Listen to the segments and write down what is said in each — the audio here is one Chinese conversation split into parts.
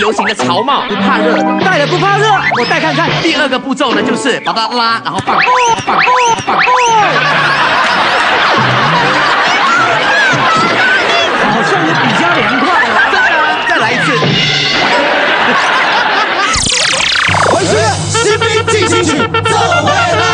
流行的潮帽，不怕热的， 戴了不怕热，我戴看看。 第2个步骤呢，就是把它拉，然后放，放， 好像也比较凉快哦。 真的啊，再来一次。 回去新兵进行曲，奏回来。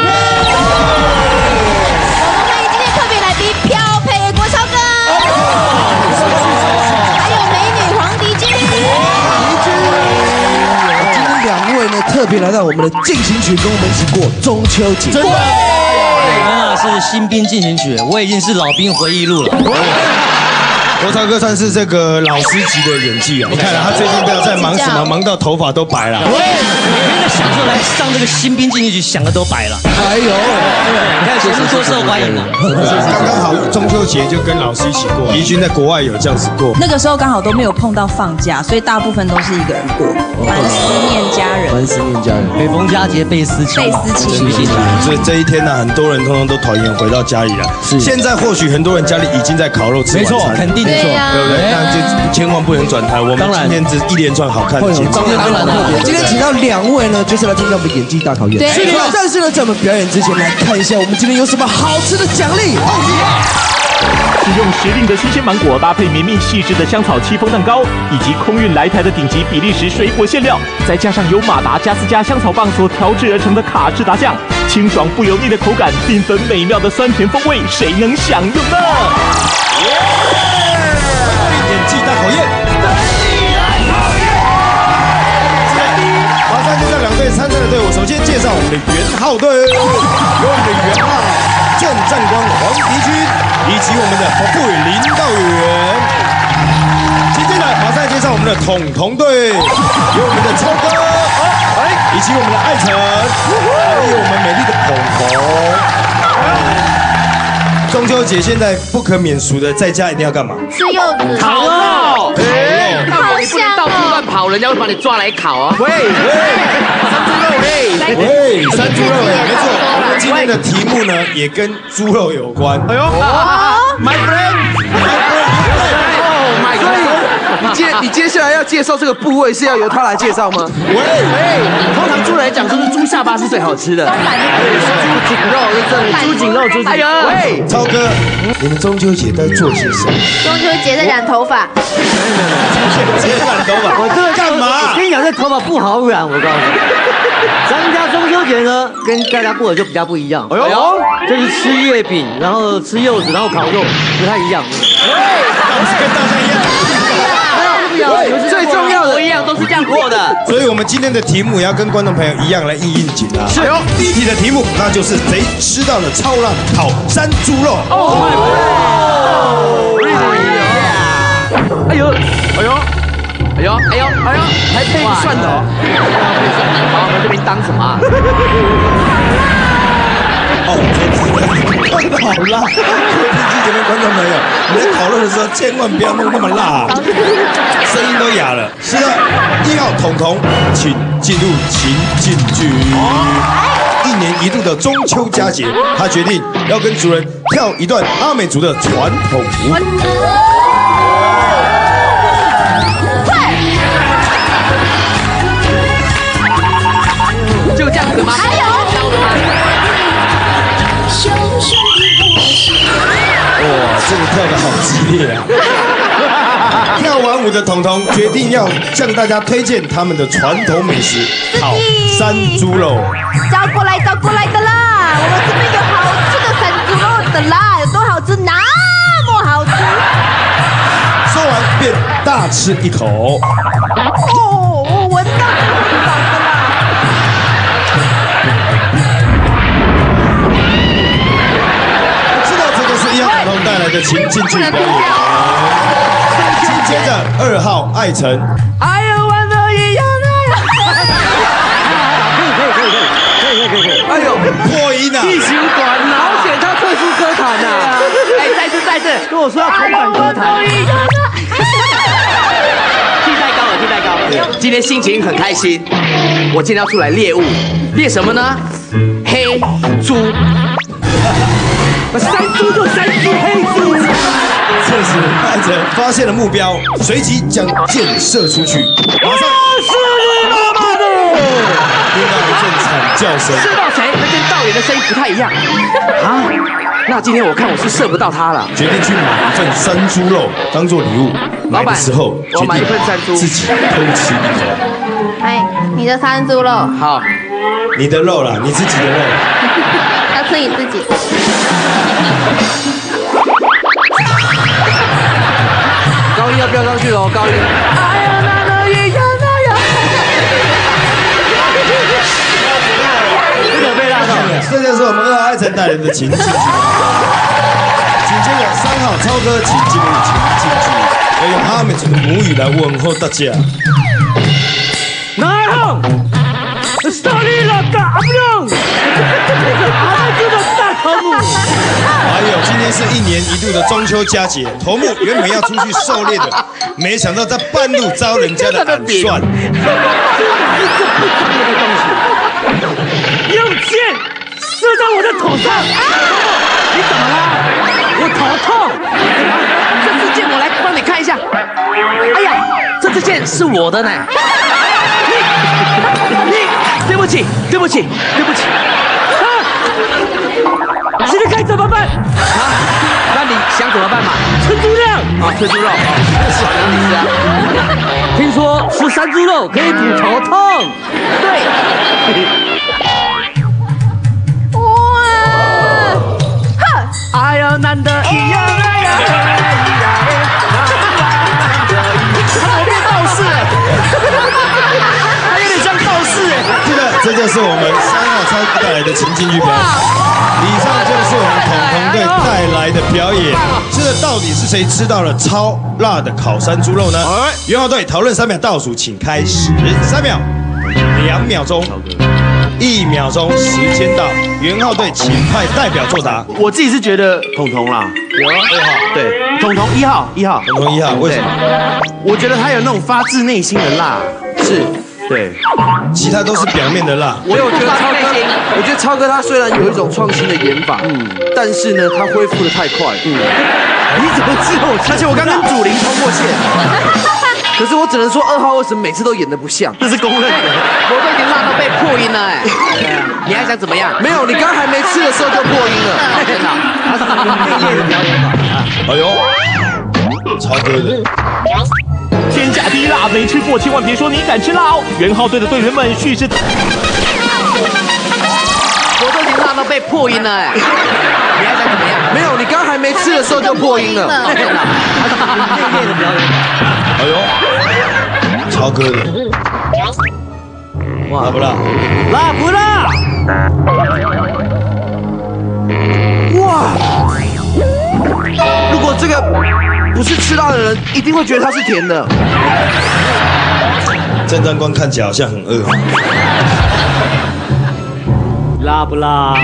特别来到我们的进行曲，跟我们一起过中秋节。 真的，那是新兵进行曲，我已经是老兵回忆录了。 国超哥算是这个老师级的演技啊！你看他最近不知道在忙什么，忙到头发都白了。 每天在享受来上这个新兵进行曲，想的都白了。 哎呦， 你看节目多受欢迎啊！ 刚刚好中秋节就跟老师一起过，怡君在国外有这样子过。 那个时候刚好都没有碰到放假，所以大部分都是一个人过，蛮思念家人。 蛮思念家人。 每逢佳节倍思亲， 所以这一天呢，很多人通通都讨厌回到家里了。是。现在或许很多人家里已经在烤肉吃晚餐，没错， 肯定。 对不对？那就千万不能转台。我们今天只一连串好看的节目， 当然今天请到2位呢，就是来参加我们的演技大考验。对。但是呢，在我们表演之前，来看一下我们今天有什么好吃的奖励。 使用时令的新鲜芒果搭配绵密细致的香草戚风蛋糕，以及空运来台的顶级比利时水果馅料，再加上由马达加斯加香草棒所调制而成的卡士达酱，清爽不油腻的口感，缤纷美妙的酸甜风味，谁能享用呢？ 演技大考验，等你来考验！马上介绍2队参赛的队伍，首先介绍我们的元浩队，有我们的元浩郑战光、黄迪军，以及我们的副队林道远。紧接着马上介绍我们的统统队，有我们的超哥，以及我们的艾辰，还有我们美丽的鹏鹏。中秋节现在不可免俗的，在家一定要干嘛？ 吃柚子、 烤肉。 好你不能到处乱跑，人家会把你抓来烤啊！喂，山猪肉嘞！ 喂，山猪肉嘞，没错。我们今天的题目呢，也跟猪肉有关。哎呦 ，My friend。 你接下来要介绍这个部位是要由他来介绍吗？ 喂，通常猪来讲，就是猪下巴是最好吃的。猪颈肉是这，猪颈肉，猪颈肉。哎呦，喂， 超哥，你们中秋节在做些什么？ 中秋节在染头发。 染头发， 我这个干嘛？我跟你讲，这头发不好染，我告诉你。咱们家中秋节呢，跟大家过的就比较不一样。哎呦，就是吃月饼，然后吃柚子，然后烤肉，不太一样。 不是跟大家一样。 最重要的一样都是这样过的， 所以我们今天的题目也要跟观众朋友一样来应景啊。是哟，第一题的题目那就是谁吃到了超辣烤山猪肉？ 哎呦，哎呦，哎呦，哎呦，哎呦，还配蒜的哦。好，我们这边当什么啊？ 好辣！这边观众朋友，你在烤肉的时候千万不要弄那么辣，声音都哑了。是的，1号统统，请进入情境剧。1年1度的中秋佳节，他决定要跟主人跳一段阿美族的传统舞。 就这样子吗？还有。 哇，这个跳得好激烈啊！跳完舞的统统决定要向大家推荐他们的传统美食——烤山猪肉。 找过来的啦！我们这边有好吃的山猪肉的啦，有多好吃？那么好吃！ 说完便大吃一口。 哦，我闻到很饱的啦。 带来的情境剧表演。紧接着2号艾辰， 哎呦，玩的一样的。 可以。 哎呦，破音啊！ 地形短了，好险他特殊歌坛啊！ 哎，再次， 跟我说要重返歌坛。 地太高了。今天心情很开心，我今天要出来猎物，猎什么呢？黑猪。 山猪就山猪，黑猪。 这是艾哲发现了目标，随即将箭射出去，马上是你妈妈的！ 听到一阵惨叫声。 射到谁？那跟导演的声音不太一样啊。那今天我看我是射不到他了， 决定去买一份山猪肉当做礼物。买的时候， 我买一份山猪， 自己偷吃一口。 哎，你的山猪肉， 好， 你的肉啦，你自己的肉。 要吃你自己。 高一要飙上去喽，高一。 哎呀，那也要那样。 这个被拉到。 这就是我们2号艾辰带来的情境剧。紧接着3号超哥请进入情境剧，要用阿美族的母语来问候大家。 哪号？少力了的阿布隆，阿布的大头目。 还有，今天是1年1度的中秋佳节，头目原本要出去狩猎的，没想到在半路遭人家的暗算。 用箭射到我的头上，你怎么了？我头痛。 这支箭我来帮你看一下。哎呀，这支箭是我的呢。你，对不起，对不起，对不起。 现在该怎么办？ 啊，那你想怎么办嘛？ 吃猪肉啊，吃猪肉，少让你吃啊。 听说吃山猪肉可以补头痛。 对。 哇，哼！ 哎呀，难得一样哎呀，他有点道士哎，他有点像道士哎。 是的，这就是我们3号超哥带来的情境剧表演。以上就是我们统统队带来的表演。是的，到底是谁吃到了超辣的烤山猪肉呢？元昊队讨论3秒倒数，请开始。3秒、2秒钟、1秒钟，时间到。元昊队请派代表作答。 我自己是觉得统统啦， 有2号， 对，统统1号， 统统1号，为什么？ 我觉得他有那种发自内心的辣， 是。 对， 其他都是表面的辣。 我觉得超哥他虽然有一种创新的演法，但是呢，他恢复的太快。你怎么知道？而且我刚跟祖灵通过线。可是我只能说2号为什么每次都演得不像？这是公认的。 我都已经辣到被破音了哎。你还想怎么样？ 没有，你刚还没吃的时候就破音了。 真的。 他是内敛的表演法。 哎呦，超哥的。 天下第一辣，没吃过千万别说你敢吃辣哦！元昊队的队员们蓄势， 我都已经辣到被破音了哎！你还想怎么样？ 没有，你刚还没吃的时候就破音了。 真的。 他是内敛的表演法。 哎呦，超哥的。辣不辣？ 辣不辣？哇！如果这个不是吃辣的人，一定会觉得它是甜的。 郑战官看起来好像很饿。 辣不辣？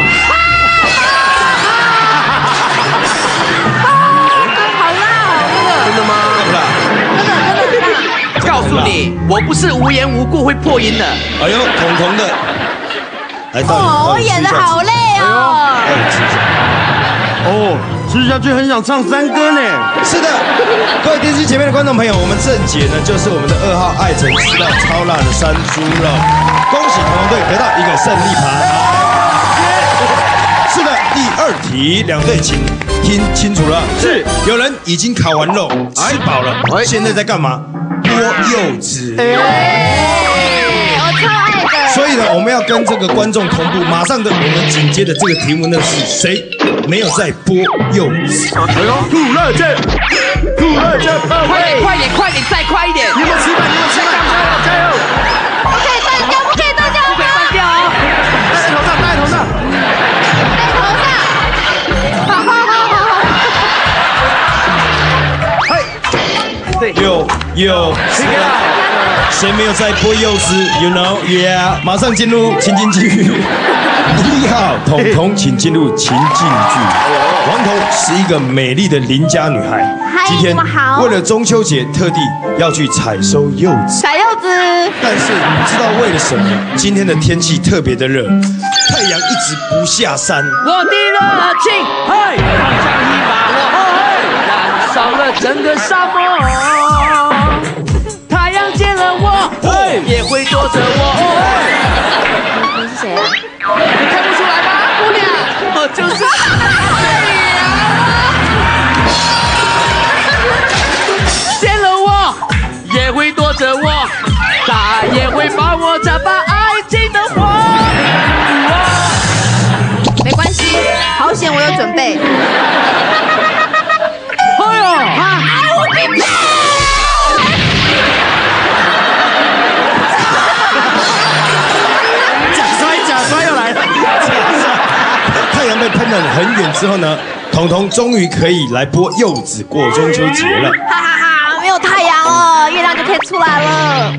好辣！ 真的吗？ 辣不辣？ 告诉你，我不是无缘无故会破音的。 哎呦，统统的。来到哦，我演得好累哦。 哦，吃下去很想唱山歌呢。 是的，各位电视前面的观众朋友，我们正解呢就是我们的2号艾辰吃到超辣的山猪肉，恭喜统统队得到一个胜利牌。是的，第2题，2队请听清楚了，是有人已经烤完肉，吃饱了，现在在干嘛？剥柚子。 我超爱的。 所以呢，我们要跟这个观众同步，马上的，我们紧接着这个题目呢是谁没有在剥柚子？ 哎呦，土乐健， 快点，再快一点！ 你们吃饭，加油！ 不可以断掉，不可以断掉， 不可以断掉哦！ 戴头上。 对， 有，谁没有在剥柚子 ？You know, yeah！ 马上进入情境剧。1号统统，请进入情境剧。王彤是一个美丽的邻家女孩，今天为了中秋节特地要去采收柚子。 采柚子。 但是你知道为了什么？今天的天气特别的热，太阳一直不下山。 我的热情，嘿，放下一把火，燃烧了整整个沙漠。太阳见了我，也会躲着我。 你是谁啊？ 你看不出来吗，姑娘？我就是见了我，也会躲着我，他也会把我扎把爱情的火。 没关系，好险我有准备。 哎呦，啊！ 假摔又来了。 太阳被喷得很远之后呢，彤彤终于可以来播柚子过中秋节了。 哈哈哈，没有太阳了，月亮就可以出来了。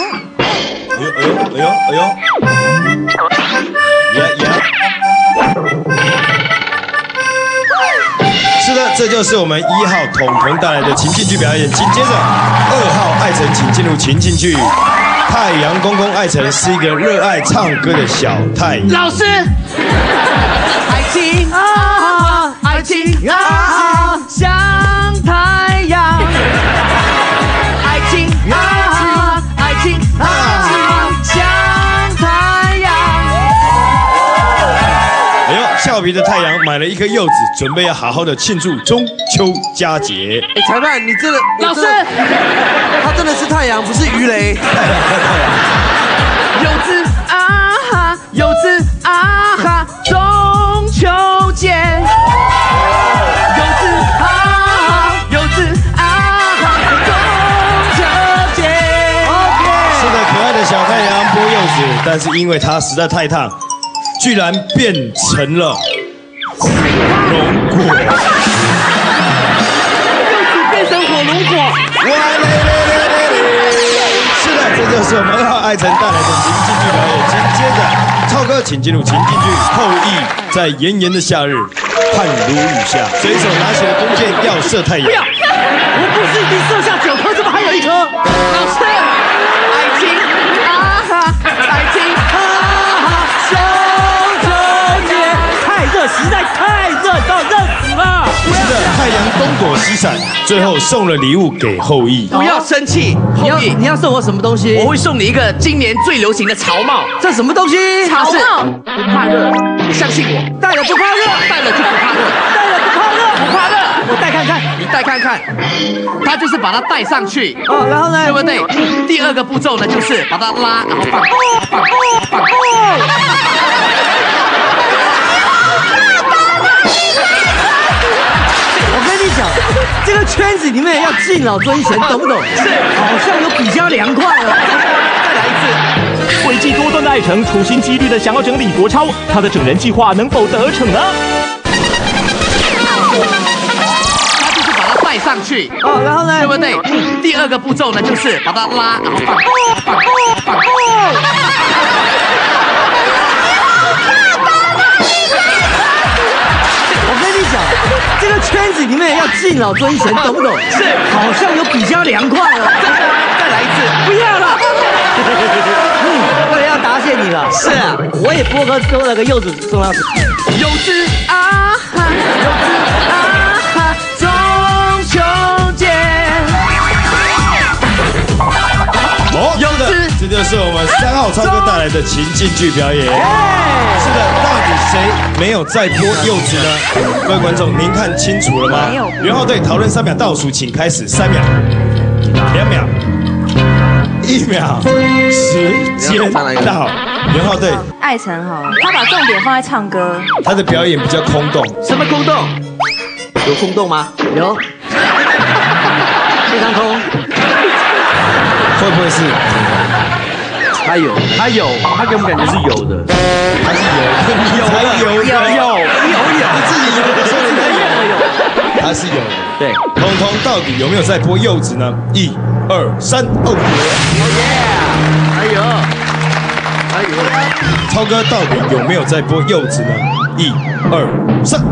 哎呦！呀！是的，这就是我们1号彤彤带来的情境剧表演。紧接着2号艾辰，请进入情境剧。太阳公公艾辰是一个热爱唱歌的小太阳。 老师，爱情啊，爱情啊，像太阳。爱情啊，爱情啊，像太阳。 哎呦，俏皮的太阳买了一颗柚子，准备要好好的庆祝中秋佳节。 哎，裁判，你真的， 老师， 他真的是太阳，不是鱼雷。 柚子啊哈，柚子啊哈，中秋节。柚子啊哈，柚子啊哈，中秋节。 是的，可爱的小太阳播柚子，但是因为它实在太烫，居然变成了火龙果。 柚子变成火龙果。 是的，这就是我们2号艾辰带来的情境剧表演。紧接着，超哥请进入情境剧《后羿在炎炎的夏日，汗如雨下，随手拿起了弓箭要射太阳。 不要！我不是已经射下9颗，怎么还有1颗？老师，爱情啊哈，爱情啊哈，中秋节太热，实在太热到热死了。 是的，太阳东躲西闪，最后送了礼物给后羿。 不要生气，后羿， 你要送我什么东西？ 我会送你一个今年最流行的草帽。 这什么东西？ 草帽不怕热，你相信我，戴了不怕热，戴了就不怕热，戴了不怕热，不怕热。我戴看看，你戴看看，它就是把它戴上去。 哦，然后呢？ 对不对？第2个步骤呢，就是把它拉，然后放。 我跟你讲，这个圈子里面要敬老尊贤，懂不懂？ 是， 好像有比较凉快了。 再来一次。 诡计多端的艾辰处心积虑的想要整理国超，他的整人计划能否得逞呢？ 他就是把它戴上去。 哦，然后呢？ 对不对？第2个步骤呢，就是把它拉，然后放。 我跟你讲，这个圈子里面要敬老尊贤，懂不懂？ 是， 好像有比较凉快了。 再来一次。 不要了。我也要答谢你了。是啊，我也多了个柚子送他。 柚子啊哈，柚子啊哈，中秋节。 哦， 柚子， 这就是我们3号超哥带来的情境剧表演。是的，到底谁没有在播柚子呢？各位观众，您看清楚了吗？元浩队讨论3秒倒数，请开始，3秒、2秒、1秒，时间到。元浩队， 艾辰好了，他把重点放在唱歌。 他的表演比较空洞。 什么空洞？有空洞吗？有，非常空。 会不会是？ 他有，他给我们感觉是有的。 他是有，你自己有的时候你才有，他是有的。 对， 彤彤到底有没有在播柚子呢？1、2、3，哦耶！哎呦，超哥到底有没有在播柚子呢？1、2、3。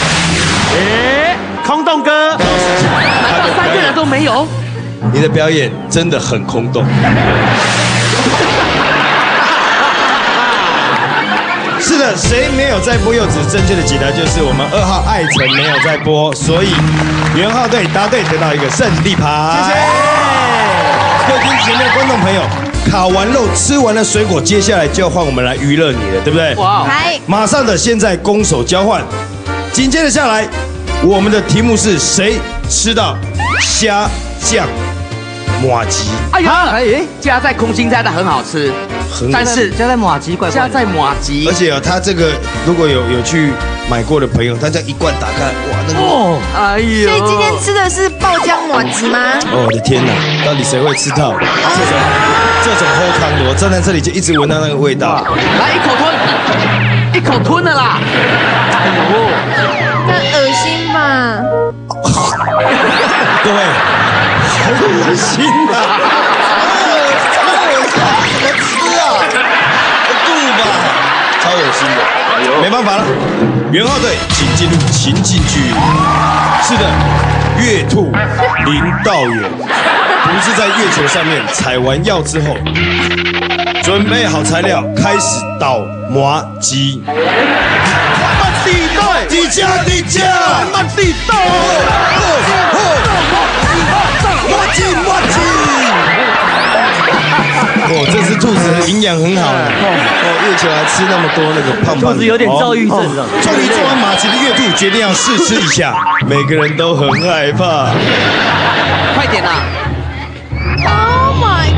空洞哥， 难道3个人都没有？ 你的表演真的很空洞。是的， 的，谁没有在播柚子？正确的解答就是我们2号艾辰没有在播，所以元浩队答对，得到一个胜利牌。谢谢。各位前面的观众朋友，烤完肉，吃完了水果，接下来就要换我们来娱乐你了，对不对？ 哇！嗨， 马上的，现在攻守交换。紧接着下来，我们的题目是谁吃到虾酱麻糬？ 哎呀，加在空心菜的很好吃，但是加在麻糬怪怪的， 加在麻糬， 而且它这个如果有去买过的朋友，他这样一罐打开，哇，那个哎呦！ 所以今天吃的是爆浆麻糬吗？ 哦，我的天哪，到底谁会吃到这种齁康的？我站在这里就一直闻到那个味道。 来，一口吞了啦！哎呦， 那恶心吧？ 各位，好恶心啊！怎么吃啊？吐吧，超恶心的。没办法了，元浩队，请进入情境剧。是的，月兔林道远，不是在月球上面采完药之后，准备好材料，开始倒麻糬。地价，慢地道，麻糬。哦，这只兔子营养很好哦，月球还吃那么多那个胖胖的， 兔子有点躁郁症了。 终于做完麻糬的月兔决定要试吃一下，每个人都很害怕。 快点啦！ Oh my！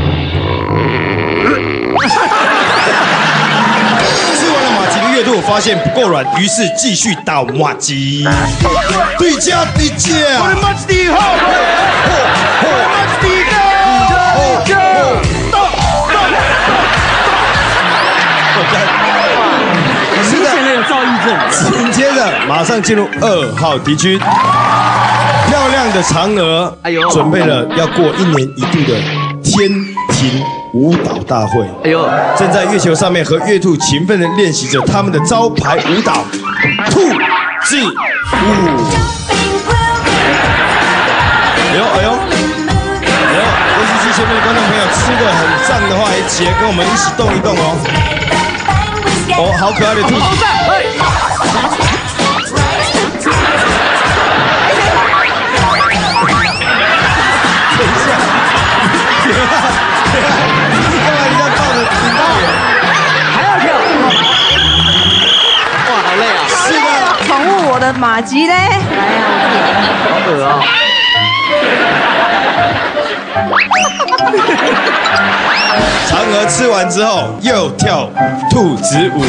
吃完了麻糬的月兔发现不够软，于是继续倒麻糬。对家，麻糬好，麻糬很明显的有躁郁症。 紧接着马上进入2号敌军，漂亮的嫦娥，准备了要过1年1度的天庭舞蹈大会。正在月球上面和月兔勤奋的练习着他们的招牌舞蹈——兔子舞。尤其是前面的观众朋友吃得很胀的话，也起来跟我们一起动一动哦。哦，好可爱的兔子！等一下，干嘛你这样抱着林道远？ 还要跳？哇，好累啊！ 是的，宠物我的马吉嘞，来呀， 好恶啊！ 嫦娥吃完之后又跳兔子舞，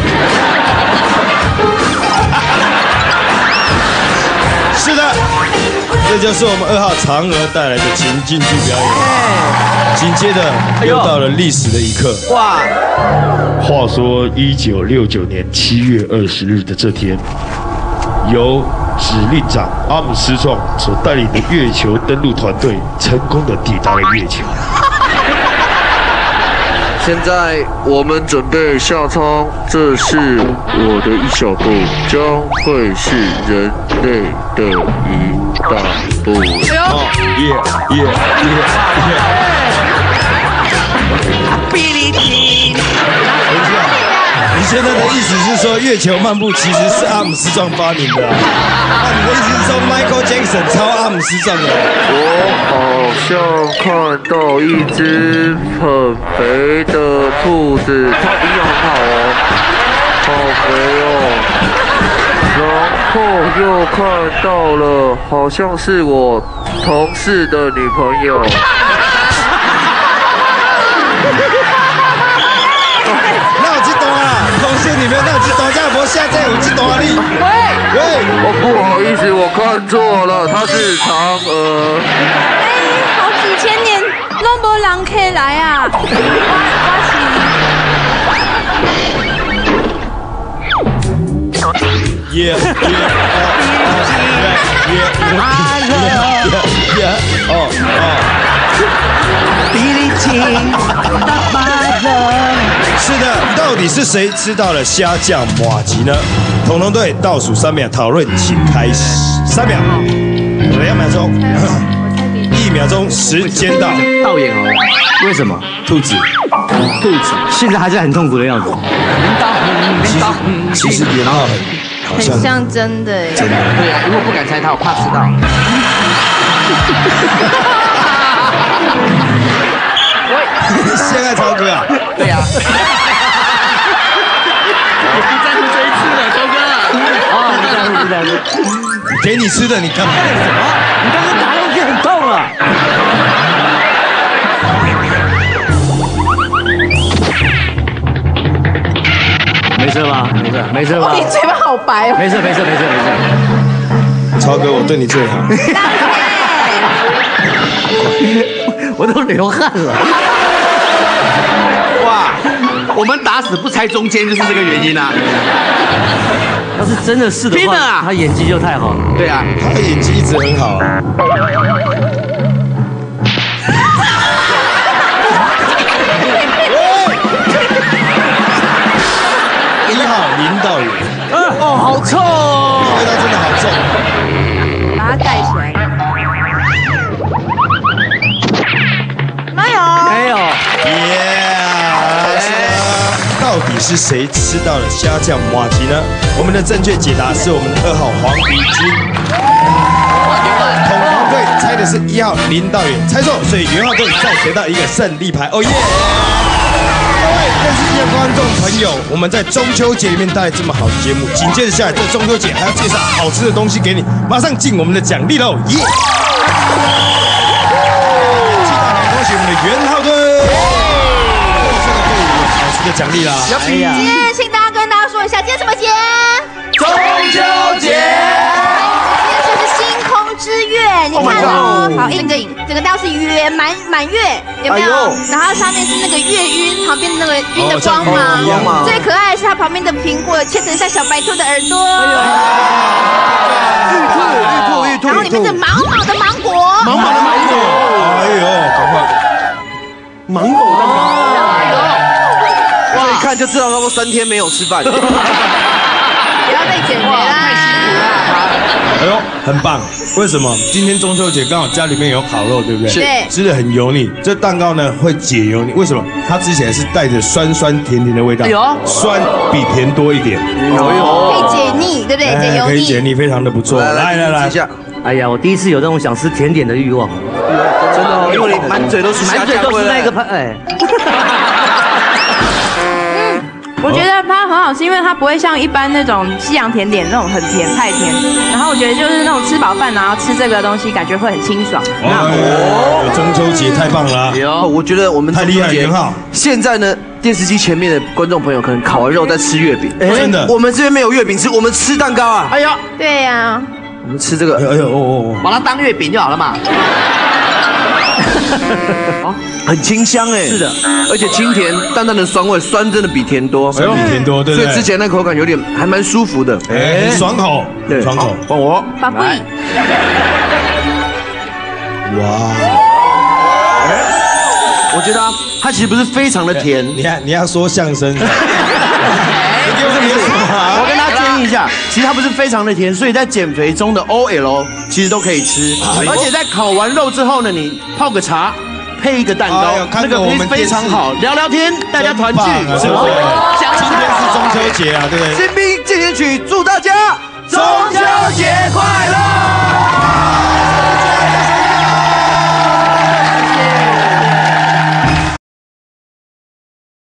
是的，这就是我们2号嫦娥带来的情境剧表演。紧接着又到了历史的一刻。 哇！ 话说1969年7月20日的这天，由指令长阿姆斯壮所带领的月球登陆团队成功的抵达了月球。 现在我们准备下舱，这是我的一小步，将会是人类的一大步。 比利汀。 你现在的意思是说月球漫步其实是阿姆斯壮发明的那你的意思是说 Michael Jackson 抄阿姆斯壮的？ 我好像看到一只很肥的兔子，它营养很好哦，好肥哦。然后又看到了，好像是我同事的女朋友。 那有这段啊，同事里面那有这段，这样无下载有这段你。喂， 我不好意思，我看错了，她是嫦娥。 好几千年都没人可以来啊！ 比利汀大巴人。 是的，到底是谁吃到了虾酱麻糬呢？统统队倒数3秒讨论，请开始。3秒，2秒钟，1 秒钟，时间到。 倒演哦，为什么？ 兔子， 现在还是很痛苦的样子。 其实演到很像真的耶。 真的。对啊，因为我不敢猜他，我怕吃到。 陷害超哥啊？ 对啊。 我不在乎这一次了，超哥。哦，不在乎。 给你吃的，你干嘛？ 你刚刚打东西很痛啊。没事吧？没事吧？ 你嘴巴好白哦。 没事。 超哥，我对你最好。 我都流汗了。 哇，我们打死不猜中间就是这个原因啊。 要是真的是的话，他演技就太好了。 对啊， 他的演技一直很好啊。1号林道远。 哦，好臭哦！ 味道真的好重。 把它盖起来。没有。 到底是谁吃到了虾酱麻糬呢？我们的正确解答是我们的2号黄怡君。统筹队猜的是1号林道远，猜错，所以元昊队再得到一个胜利牌。哦耶！各位电视机的观众朋友，我们在中秋节里面带来这么好的节目，紧接着下来这中秋节还要介绍好吃的东西给你，马上进我们的奖励喽！耶！恭喜我们的元昊队！的奖励啦！ 今天请大家跟大家说一下，今天什么节？ 中秋节。 今天就是星空之月，你看哦，好，整个道是圆满月，有没有？然后上面是那个月晕，旁边那个晕的光芒。最可爱的是它旁边的苹果切成像小白兔的耳朵。 玉兔。 然后里面是毛毛的芒果。 哎呦，赶快！ 芒果蛋糕。哇！一看就知道他们3天没有吃饭。不要被减肥啦！ 太辛苦了。 哎呦，很棒！为什么？今天中秋节刚好家里面有烤肉，对不对？ 对。 吃的很油腻，这蛋糕呢会解油腻。为什么？它吃起来是带着酸酸甜甜的味道。酸比甜多一点。 可以解腻，对不对？解油腻。 可以解腻，非常的不错。来。 哎呀，我第一次有这种想吃甜点的欲望。 真的哦，因为你满嘴都是那个盘，哎。 我觉得它很好吃，因为它不会像一般那种西洋甜点那种很甜太甜。然后我觉得就是那种吃饱饭然后吃这个东西，感觉会很清爽。 中秋节太棒了！ 我觉得我们太厉害了。 现在呢，电视机前面的观众朋友可能烤完肉在吃月饼， 真的。 我们这边没有月饼吃，我们吃蛋糕啊！ 哎呀，对呀， 我们吃这个， 把它当月饼就好了嘛。 很清香哎，是的，而且清甜，淡淡的酸味，酸真的比甜多， 比甜多，对不对？ 所以之前那口感有点还蛮舒服的， 很爽口， 对， 爽口。 换我， 宝贝。 哇！ 我觉得它其实不是非常的甜， 你要说相声。 我跟大家建议一下，其实它不是非常的甜，所以在减肥中的 OL 其实都可以吃，而且在烤完肉之后呢，你泡个茶，配一个蛋糕，那个非常好，聊聊天，大家团聚，是不是？ 今天是中秋节啊，对不对？ 新兵进行曲，祝大家中秋节快乐！